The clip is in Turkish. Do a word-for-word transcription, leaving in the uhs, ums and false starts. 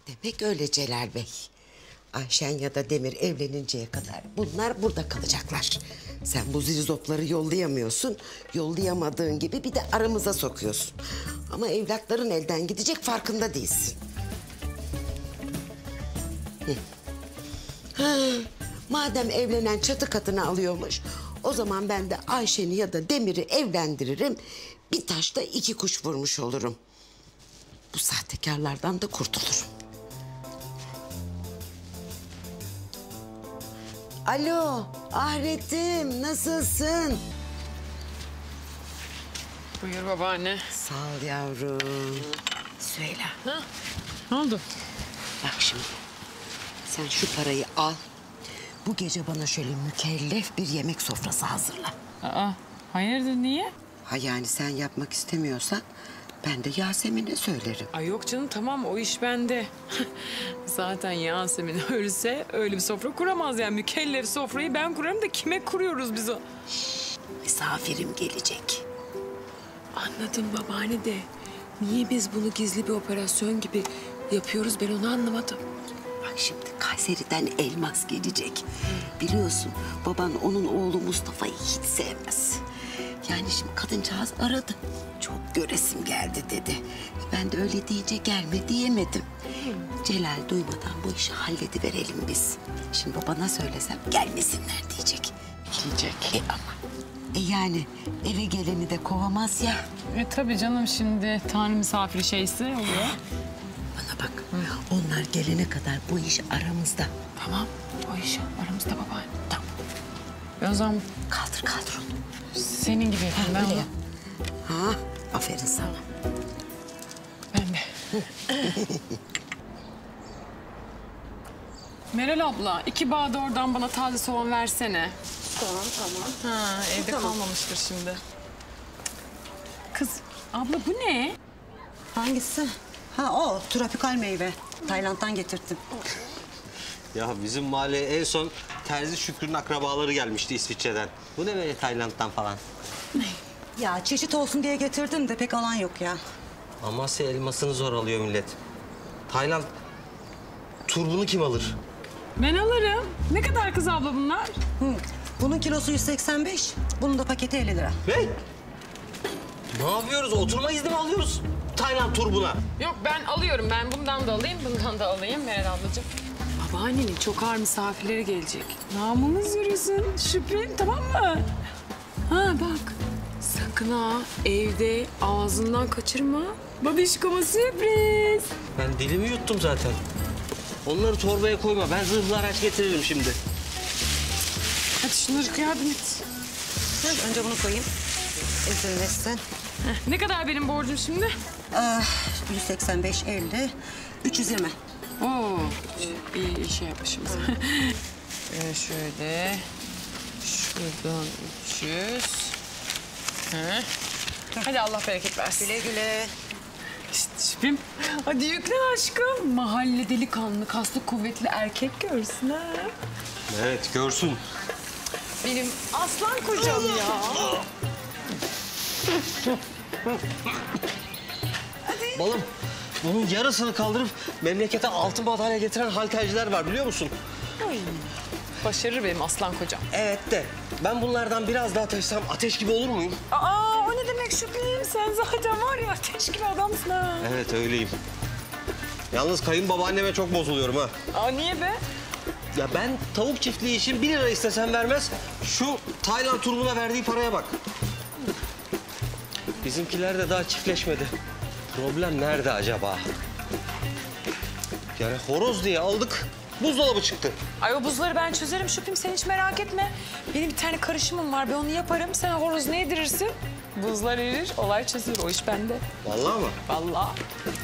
Demek öyle Celal Bey. Ayşen ya da Demir evleninceye kadar bunlar burada kalacaklar. Sen bu zirzopları yollayamıyorsun. Yollayamadığın gibi bir de aramıza sokuyorsun. Ama evlatların elden gidecek, farkında değilsin. Hı. Ha, madem evlenen çatı katını alıyormuş, o zaman ben de Ayşen'i ya da Demir'i evlendiririm. Bir taşla iki kuş vurmuş olurum. Bu sahtekarlardan da kurtulurum. Alo, Ahret'im, nasılsın? Buyur babaanne. Sağ ol yavrum. Söyle. Ha? Ne oldu? Bak şimdi, sen şu parayı al. Bu gece bana şöyle mükellef bir yemek sofrası hazırla. Aa, hayırdır niye? Ha yani sen yapmak istemiyorsan ben de Yasemin'e söylerim. Ay yok canım, tamam, o iş bende. Zaten Yasemin ölse öyle bir sofra kuramaz yani. Mükellef sofrayı ben kurarım da kime kuruyoruz biz o? Şşş, misafirim gelecek. Anladım babaanne de. Niye biz bunu gizli bir operasyon gibi yapıyoruz, ben onu anlamadım. Bak şimdi Kayseri'den elmas gelecek. Biliyorsun baban onun oğlu Mustafa'yı hiç sevmez. Yani şimdi kadıncağız aradı. Çok göresim geldi dedi. Ben de öyle deyince gelme diyemedim. Celal duymadan bu işi hallediverelim biz. Şimdi babana söylesem gelmesinler diyecek. Diyecek. E ama e yani eve geleni de kovamaz ya. E tabii canım, şimdi tanrı misafiri şeysi oluyor. Bana bak, onlar gelene kadar bu iş aramızda. Tamam, o iş aramızda babaanne. Tamam. Ben o zaman Kaldır kaldır onu. senin gibi yapayım ben Öyle onu. yap. Ha, aferin sana. Ben de. Meral abla, iki bağ da oradan bana taze soğan versene. Tamam, tamam. Ha, evde Tamam. kalmamıştır şimdi. Kız, abla bu ne? Hangisi? Ha o, tropikal meyve. Tayland'dan getirttim. Ya bizim mahalleye en son Terzi Şükrü'nün akrabaları gelmişti İsviçre'den. Bu ne böyle Tayland'dan falan? Ya çeşit olsun diye getirdim de pek alan yok ya. Amasya elmasını zor alıyor millet. Tayland turbunu kim alır? Ben alırım. Ne kadar kız abla bunlar? Hı. Bunun kilosu yüz seksen beş, bunun da paketi elli lira. Ne? Ne yapıyoruz? Oturma izni mi alıyoruz Tayland turbuna? Yok, ben alıyorum. Ben bundan da alayım, bundan da alayım Meral ablacığım. Babaannenin çok ağır misafirleri gelecek. Namımız yürüsün Şükrü, tamam mı? Ha bak, sakın ha evde ağzından kaçırma. Babişkoma sürpriz. Ben dilimi yuttum zaten. Onları torbaya koyma. Ben zırhlı araç getiririm şimdi. Hadi şunları yardım et. Hı, önce bunu koyayım. Ezilmesin. Heh, ne kadar benim borcum şimdi? Ah, yüz seksen beş, elli, üç yüz yirmi. Oo, iyi şey yapmışım. ee, şöyle, şuradan üç yüz. Heh. Hadi Allah bereket versin. Güle güle. İşte şüphem. Hadi yükle aşkım. Mahalle delikanlı, kaslı, kuvvetli erkek görsün ha. Evet, görsün. Benim aslan kocam ya. Balım, bunun yarısını kaldırıp memlekete altın madalya getiren halterciler var biliyor musun? Ay, başarır benim aslan kocam. Evet de ben bunlardan biraz daha taşısam ateş gibi olur muyum? Aa, o ne demek Şükrü'yüm? Sen zaten var ya ateş gibi adamsın ha. Evet öyleyim. Yalnız kayınbabaanneme çok bozuluyorum ha. Aa, niye be? Ya ben tavuk çiftliği için bir lira istesem vermez. Şu Tayland turbuna verdiği paraya bak. Bizimkiler de daha çiftleşmedi. Problem nerede acaba? Yani horoz diye aldık, buzdolabı çıktı. Ay o buzları ben çözerim Şükrü'yüm, sen hiç merak etme. Benim bir tane karışımım var, ben onu yaparım. Sen horoz ne yedirirsin? Buzlar erir, olay çözülür. O iş bende. Vallahi mı? Vallahi.